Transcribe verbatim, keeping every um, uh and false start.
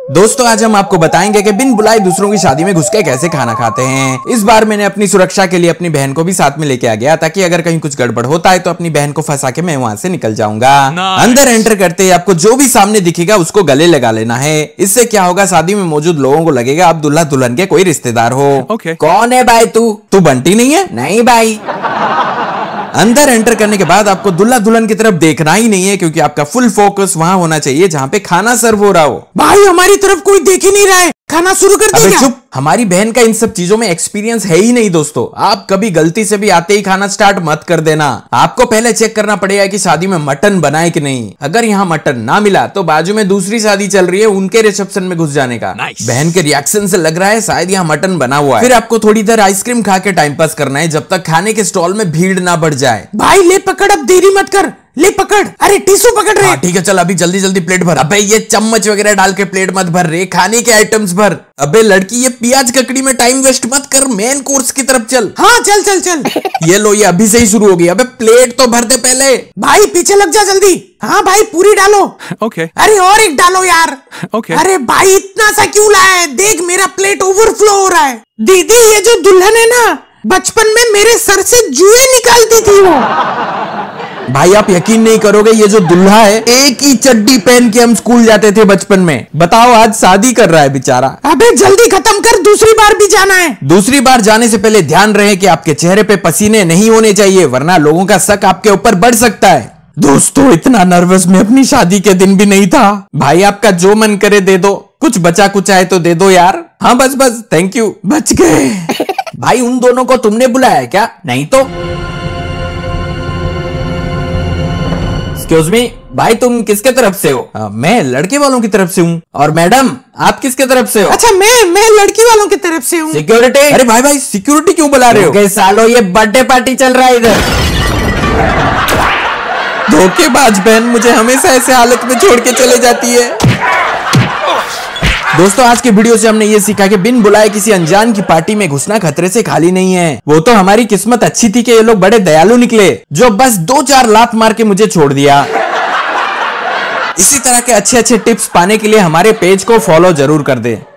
दोस्तों आज हम आपको बताएंगे कि बिन बुलाए दूसरों की शादी में घुस के कैसे खाना खाते हैं। इस बार मैंने अपनी सुरक्षा के लिए अपनी बहन को भी साथ में लेके आ गया ताकि अगर कहीं कुछ गड़बड़ होता है तो अपनी बहन को फंसा के मैं वहां से निकल जाऊंगा। अंदर एंटर करते ही आपको जो भी सामने दिखेगा उसको गले लगा लेना है। इससे क्या होगा, शादी में मौजूद लोगों को लगेगा आप दुल्हा दुल्हन के कोई रिश्तेदार हो। okay. कौन है भाई तू? तू बंटी नहीं है? नहीं भाई। अंदर एंटर करने के बाद आपको दुल्हा दुल्हन की तरफ देखना ही नहीं है क्योंकि आपका फुल फोकस वहां होना चाहिए जहां पे खाना सर्व हो रहा हो। भाई हमारी तरफ कोई देख ही नहीं रहा है, खाना शुरू कर अबे देगा। चुप, हमारी बहन का इन सब चीजों में एक्सपीरियंस है ही नहीं। दोस्तों आप कभी गलती से भी आते ही खाना स्टार्ट मत कर देना। आपको पहले चेक करना पड़ेगा कि शादी में मटन बनाए कि नहीं। अगर यहाँ मटन ना मिला तो बाजू में दूसरी शादी चल रही है, उनके रिसेप्शन में घुस जाने का। nice. बहन के रिएक्शन से लग रहा है शायद यहाँ मटन बना हुआ है। फिर आपको थोड़ी देर आइसक्रीम खा के टाइम पास करना है जब तक खाने के स्टॉल में भीड़ ना बढ़ जाए। भाई ले पकड़, अब देरी मत कर, ले पकड़। अरे टिश्यू पकड़ रहे। हाँ ठीक है चल, अभी जल्दी जल्दी प्लेट भर। अबे ये चम्मच वगैरह डाल के प्लेट मत भर रे, खाने के आइटम्स भर। अबे लड़की ये प्याज ककड़ी में टाइम वेस्ट मत कर, मेन कोर्स की तरफ चल। हाँ चल चल चल। ये लो, ये अभी से ही शुरू हो गई। अबे प्लेट तो भर दे पहले। भाई पीछे लग जा जल्दी। हाँ भाई पूरी डालो। okay. अरे और एक डालो यार। okay. अरे भाई इतना सा क्यों लाया है? देख मेरा प्लेट ओवरफ्लो हो रहा है। दीदी ये जो दुल्हन है ना, बचपन में मेरे सर से जुए निकालती थी वो। भाई आप यकीन नहीं करोगे, ये जो दूल्हा है एक ही चड्डी पहन के हम स्कूल जाते थे बचपन में। बताओ आज शादी कर रहा है बेचारा। अबे जल्दी खत्म कर, दूसरी बार भी जाना है। दूसरी बार जाने से पहले ध्यान रहे कि आपके चेहरे पे पसीने नहीं होने चाहिए, वरना लोगों का शक आपके ऊपर बढ़ सकता है। दोस्तों इतना नर्वस मैं अपनी शादी के दिन भी नहीं था। भाई आपका जो मन करे दे दो, कुछ बचा कुछ आए तो दे दो यार। हाँ बस बस, थैंक यू, बच गए। भाई उन दोनों को तुमने बुलाया है क्या? नहीं तो। एक्सक्यूज मी, भाई तुम किसके तरफ से हो? आ, मैं लड़के वालों की तरफ से हूँ। और मैडम आप किसके तरफ से हो? अच्छा मैं मैं लड़की वालों की तरफ से हूँ। सिक्योरिटी? अरे भाई भाई सिक्योरिटी क्यों बुला रहे हो? okay, सालो ये बर्थडे पार्टी चल रहा है इधर। धोखेबाज बहन मुझे हमेशा ऐसे हालत में छोड़ के चले जाती है। दोस्तों आज के वीडियो से हमने ये सीखा कि बिन बुलाए किसी अनजान की पार्टी में घुसना खतरे से खाली नहीं है। वो तो हमारी किस्मत अच्छी थी कि ये लोग बड़े दयालु निकले जो बस दो चार लात मार के मुझे छोड़ दिया। इसी तरह के अच्छे अच्छे टिप्स पाने के लिए हमारे पेज को फॉलो जरूर कर दे।